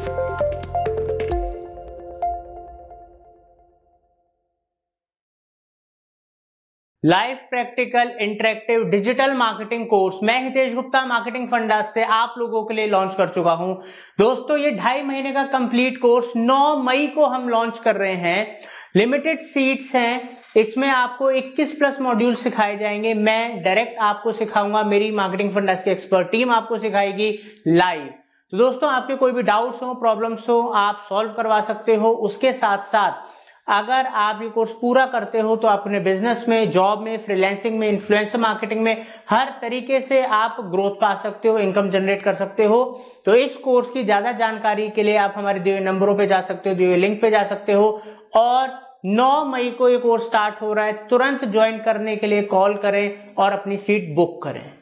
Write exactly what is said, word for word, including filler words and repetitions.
Live practical interactive digital marketing course मैं Hitesh Gupta marketing fundas से आप लोगों के लिए लॉन्च कर चुका हूं। दोस्तों ये ढाई महीने का कंप्लीट कोर्स नौ मई को हम लॉन्च कर रहे हैं। लिमिटेड सीट्स हैं, इसमें आपको इक्कीस प्लस मॉड्यूल सिखाए जाएंगे। मैं डायरेक्ट आपको सिखाऊंगा, मेरी मार्केटिंग फंडास की एक्सपर्ट टीम आपको सिखाएगी लाइव। तो दोस्तों आपके कोई भी डाउट्स हो, प्रॉब्लम्स हो, आप सॉल्व करवा सकते हो। उसके साथ साथ अगर आप ये कोर्स पूरा करते हो तो अपने बिजनेस में, जॉब में, फ्रीलांसिंग में, इन्फ्लुएंसर मार्केटिंग में हर तरीके से आप ग्रोथ पा सकते हो, इनकम जनरेट कर सकते हो। तो इस कोर्स की ज्यादा जानकारी के लिए आप हमारे दिए हुए नंबरों पे जा सकते हो, दिए हुए लिंक पे जा सकते हो। और नौ मई को ये कोर्स स्टार्ट हो रहा है, तुरंत ज्वाइन करने के लिए कॉल करें और अपनी सीट बुक करें।